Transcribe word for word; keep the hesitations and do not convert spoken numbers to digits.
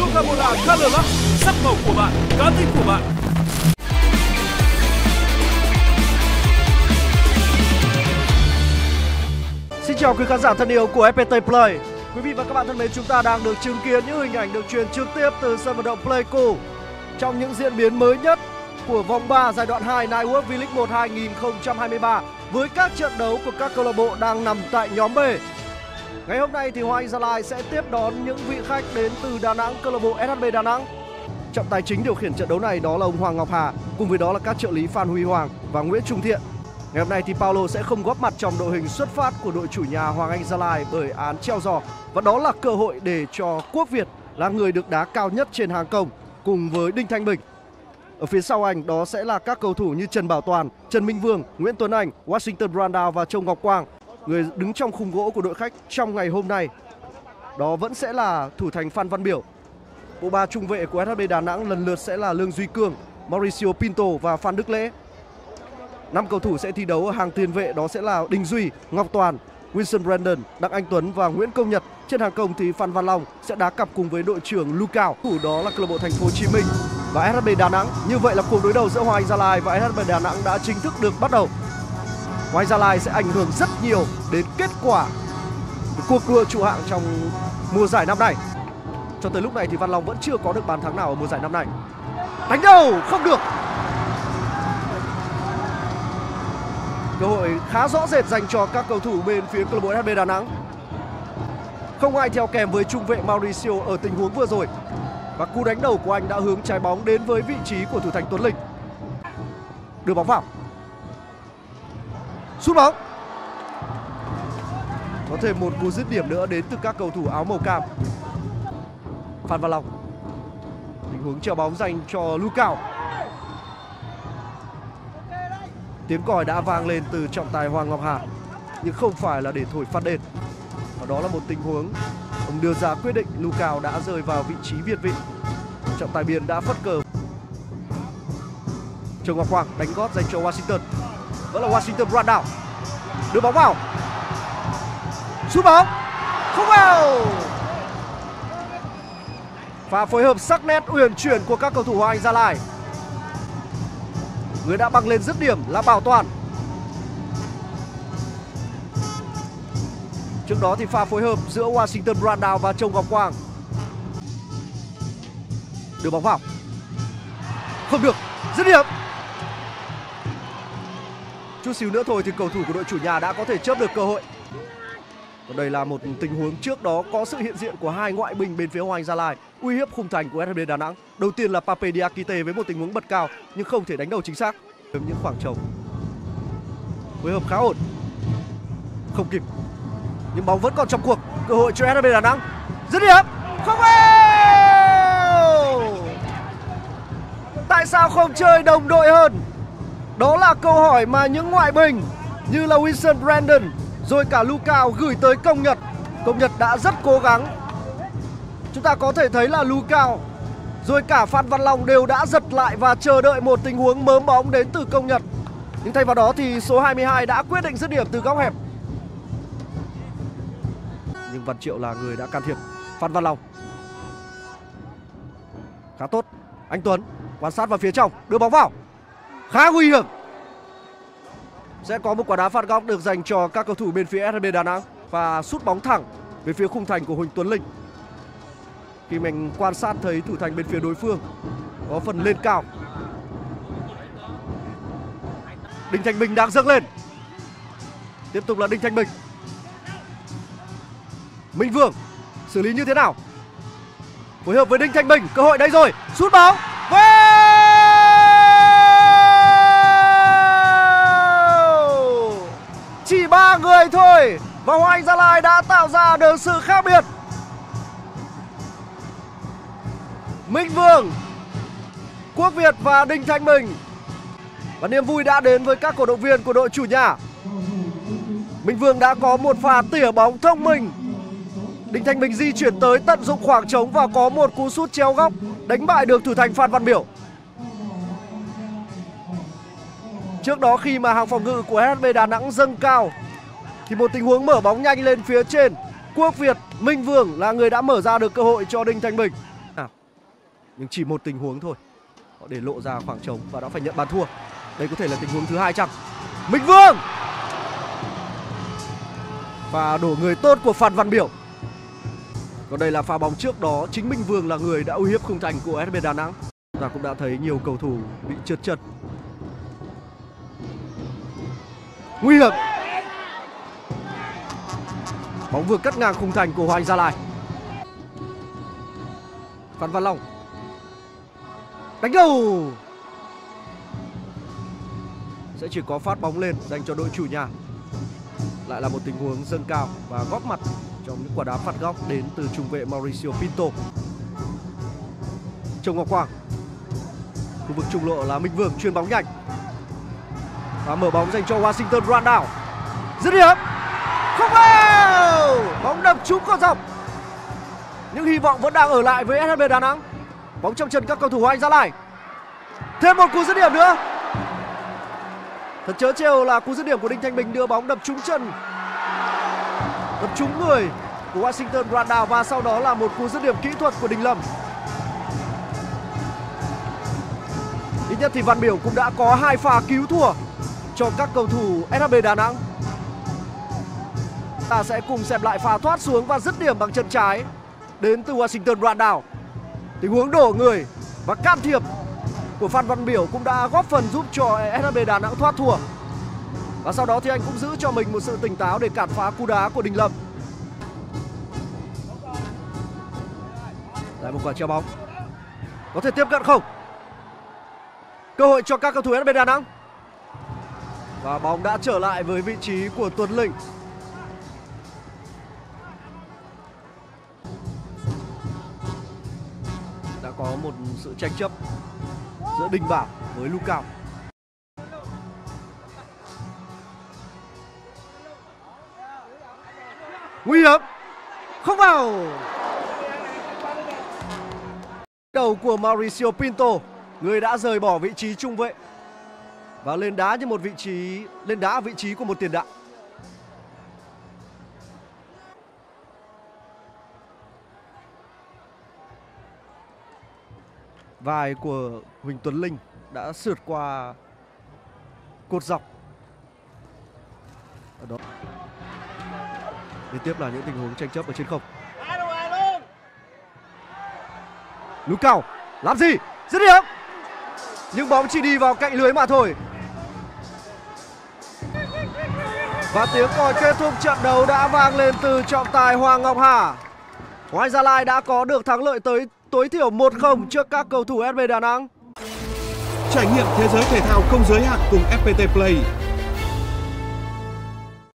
Coca-Cola Color Lux, sắc màu của bạn, cá tính của bạn. Xin chào quý khán giả thân yêu của ép pê tê Play. Quý vị và các bạn thân mến, chúng ta đang được chứng kiến những hình ảnh được truyền trực tiếp từ sân vận động Pleiku trong những diễn biến mới nhất của vòng ba giai đoạn hai Knightwork V-League một hai nghìn không trăm hai mươi ba với các trận đấu của các câu lạc bộ đang nằm tại nhóm B. Ngày hôm nay thì Hoàng Anh Gia Lai sẽ tiếp đón những vị khách đến từ Đà Nẵng, câu lạc bộ ét hát bê Đà Nẵng. Trọng tài chính điều khiển trận đấu này đó là ông Hoàng Ngọc Hà, cùng với đó là các trợ lý Phan Huy Hoàng và Nguyễn Trung Thiện. Ngày hôm nay thì Paulo sẽ không góp mặt trong đội hình xuất phát của đội chủ nhà Hoàng Anh Gia Lai bởi án treo giò, và đó là cơ hội để cho Quốc Việt là người được đá cao nhất trên hàng công cùng với Đinh Thanh Bình. Ở phía sau anh đó sẽ là các cầu thủ như Trần Bảo Toàn, Trần Minh Vương, Nguyễn Tuấn Anh, Washington Brandao và Châu Ngọc Quang. Người đứng trong khung gỗ của đội khách trong ngày hôm nay đó vẫn sẽ là thủ thành Phan Văn Biểu. Bộ ba trung vệ của ét hát bê Đà Nẵng lần lượt sẽ là Lương Duy Cương, Mauricio Pinto và Phan Đức Lễ. Năm cầu thủ sẽ thi đấu ở hàng tiền vệ đó sẽ là Đình Duy, Ngọc Toàn, Wilson Brandon, Đặng Anh Tuấn và Nguyễn Công Nhật. Trên hàng công thì Phan Văn Long sẽ đá cặp cùng với đội trưởng Lucao. Thủ đó là câu lạc bộ Thành phố Hồ Chí Minh và ét hát bê Đà Nẵng. Như vậy là cuộc đối đầu giữa Hoàng Anh Gia Lai và ét hát bê Đà Nẵng đã chính thức được bắt đầu. Hoàng Anh Gia Lai sẽ ảnh hưởng rất nhiều đến kết quả của cuộc đua trụ hạng trong mùa giải năm nay. Cho tới lúc này thì Văn Long vẫn chưa có được bàn thắng nào ở mùa giải năm nay. Đánh đầu không được. Cơ hội khá rõ rệt dành cho các cầu thủ bên phía câu lạc bộ ét hát bê Đà Nẵng. Không ai theo kèm với trung vệ Mauricio ở tình huống vừa rồi. Và cú đánh đầu của anh đã hướng trái bóng đến với vị trí của thủ thành Tuấn Linh. Đưa bóng vào. Sút bóng. Có thêm một cú dứt điểm nữa đến từ các cầu thủ áo màu cam. Phan Văn Long. Tình huống treo bóng dành cho Lucao. Tiếng còi đã vang lên từ trọng tài Hoàng Ngọc Hà, nhưng không phải là để thổi phạt đền. Và đó là một tình huống ông đưa ra quyết định Lucao đã rơi vào vị trí việt vị. Trọng tài biên đã phất cờ. Châu Ngọc Quang đánh gót dành cho Washington. Vẫn là Washington Brandao. Đưa bóng vào. Sút bóng. Không vào. Và phối hợp sắc nét uyển chuyển của các cầu thủ Hoàng Anh Gia Lai. Người đã băng lên dứt điểm là Bảo Toàn. Trước đó thì pha phối hợp giữa Washington Brandao và Châu Ngọc Quang. Đưa bóng vào. Không được. Dứt điểm. Chút xíu nữa thôi thì cầu thủ của đội chủ nhà đã có thể chớp được cơ hội. Còn đây là một tình huống trước đó có sự hiện diện của hai ngoại binh bên phía Hoàng Anh Gia Lai uy hiếp khung thành của ét hát bê Đà Nẵng. Đầu tiên là Pape Diakite với một tình huống bật cao nhưng không thể đánh đầu chính xác. Những khoảng trống phối hợp khá ổn. Không kịp. Nhưng bóng vẫn còn trong cuộc. Cơ hội cho ét hát bê Đà Nẵng. Dứt điểm. Không vào. Tại sao không chơi đồng đội hơn? Đó là câu hỏi mà những ngoại binh như là Wilson Brandon rồi cả Lucao gửi tới Công Nhật. Công Nhật đã rất cố gắng. Chúng ta có thể thấy là Lucao rồi cả Phan Văn Long đều đã giật lại và chờ đợi một tình huống mớm bóng đến từ Công Nhật. Nhưng thay vào đó thì số hai mươi hai đã quyết định dứt điểm từ góc hẹp. Nhưng Văn Triệu là người đã can thiệp. Phan Văn Long. Khá tốt. Anh Tuấn quan sát vào phía trong, đưa bóng vào. Khá nguy hiểm. Sẽ có một quả đá phạt góc được dành cho các cầu thủ bên phía ét hát bê Đà Nẵng và sút bóng thẳng về phía khung thành của Huỳnh Tuấn Linh. Khi mình quan sát thấy thủ thành bên phía đối phương có phần lên cao. Đinh Thanh Bình đang dâng lên. Tiếp tục là Đinh Thanh Bình. Minh Vương xử lý như thế nào? Phối hợp với Đinh Thanh Bình. Cơ hội đây rồi. Sút bóng. Chỉ ba người thôi và Hoàng Anh Gia Lai đã tạo ra được sự khác biệt. Minh Vương, Quốc Việt và Đinh Thanh Bình. Và niềm vui đã đến với các cổ động viên của đội chủ nhà. Minh Vương đã có một pha tỉa bóng thông minh. Đinh Thanh Bình di chuyển tới tận dụng khoảng trống và có một cú sút chéo góc đánh bại được thủ thành Phan Văn Biểu. Trước đó khi mà hàng phòng ngự của ét hát bê Đà Nẵng dâng cao thì một tình huống mở bóng nhanh lên phía trên, Quốc Việt, Minh Vương là người đã mở ra được cơ hội cho Đinh Thanh Bình. Nhưng chỉ một tình huống thôi, họ để lộ ra khoảng trống và đã phải nhận bàn thua. Đây có thể là tình huống thứ hai chăng? Minh Vương! Và đổ người tốt của Phan Văn Biểu. Còn đây là pha bóng trước đó, chính Minh Vương là người đã uy hiếp khung thành của ét bê Đà Nẵng. Chúng ta cũng đã thấy nhiều cầu thủ bị trượt chân. Nguy hiểm. Bóng vừa cắt ngang khung thành của Hoàng Anh Gia Lai. Phan Văn Long đánh đầu. Sẽ chỉ có phát bóng lên dành cho đội chủ nhà. Lại là một tình huống dâng cao và góp mặt trong những quả đá phạt góc đến từ trung vệ Mauricio Pinto. Châu Ngọc Quang. Khu vực trung lộ là Minh Vương chuyền bóng nhanh và mở bóng dành cho Washington Randall. Dứt điểm. Không vào. Bóng đập trúng con dọc. Nhưng hy vọng vẫn đang ở lại với ét hát bê Đà Nẵng. Bóng trong chân các cầu thủ Hoàng Anh Gia Lai. Thêm một cú dứt điểm nữa. Thật chớ trêu là cú dứt điểm của Đinh Thanh Bình đưa bóng đập trúng chân, đập trúng người của Washington Randall và sau đó là một cú dứt điểm kỹ thuật của Đình Lâm. Ít nhất thì Văn Biểu cũng đã có hai pha cứu thua cho các cầu thủ ét hát bê Đà Nẵng. Ta sẽ cùng xem lại pha thoát xuống và dứt điểm bằng chân trái đến từ Washington Randall. Tình huống đổ người và can thiệp của Phan Văn Biểu cũng đã góp phần giúp cho ét hát bê Đà Nẵng thoát thua. Và sau đó thì anh cũng giữ cho mình một sự tỉnh táo để cản phá cú đá của Đình Lâm. Lại một quả treo bóng. Có thể tiếp cận không? Cơ hội cho các cầu thủ ét hát bê Đà Nẵng. Và bóng đã trở lại với vị trí của Tuấn Linh. Đã có một sự tranh chấp giữa Đình Bảo với Lu Cao. Nguy hiểm. Không vào. Đầu của Mauricio Pinto, người đã rời bỏ vị trí trung vệ và lên đá như một vị trí lên đá ở vị trí của một tiền đạo. Vai của Huỳnh Tuấn Linh đã sượt qua cột dọc. Ở đó. Liên tiếp là những tình huống tranh chấp ở trên không. Lu Cao làm gì? Dứt điểm. Nhưng bóng chỉ đi vào cạnh lưới mà thôi. Và tiếng còi kết thúc trận đấu đã vang lên từ trọng tài Hoàng Ngọc Hà. Hoàng Anh Gia Lai đã có được thắng lợi tới tối thiểu một không trước các cầu thủ ét bê Đà Nẵng. Trải nghiệm thế giới thể thao không giới hạn cùng ép pê tê Play.